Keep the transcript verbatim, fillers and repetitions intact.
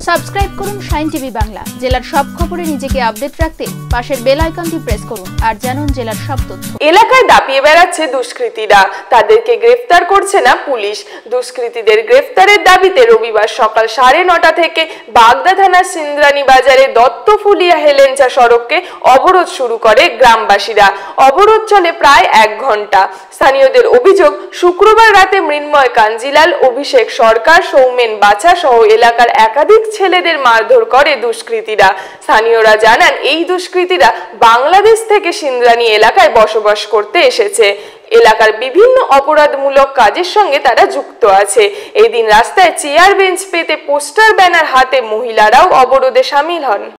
Subscribe করুন shine TV Bangla. জেলার সব খবরে নিজেকে আপডেট রাখতে পাশের বেল আইকনটি প্রেস করুন আর জানুন জেলার সব তথ্য। এলাকায় দাপিয়ে বেড়াচ্ছে দুষ্কৃতীরা, তাদেরকে গ্রেফতার করছে না পুলিশ। দুষ্কৃতীদের গ্রেফতারের দাবিতে রবিবার সকাল সাড়ে নটা থেকে বাগদা থানার সিন্দ্রানী বাজারে দত্তফুলিয়া হেলেঞ্চা সড়ককে অবরোধ শুরু করে গ্রামবাসীরা। অবরোধ চলে প্রায় এক ঘন্টা। স্থানীয়দের অভিযোগ, শুক্রবার রাতে মৃন্ময় কাঞ্জিলাল, অভিষেক সরকার, সৌমেন বাছা সহ এলাকার একাধিক ছেলেদের মারধর করে দুষ্কৃতীরা। স্থানীয়রা জানান, এই দুষ্কৃতীরা বাংলাদেশ থেকে সিন্দ্রানী এলাকায় বসবাস করতে এসেছে। এলাকার বিভিন্ন অপরাধমূলক কাজের সঙ্গে তারা যুক্ত আছে। এই দিন রাস্তায় চেয়ার বেঞ্চ পেতে পোস্টার ব্যানার হাতে মহিলারাও অবরোধে সামিল হন।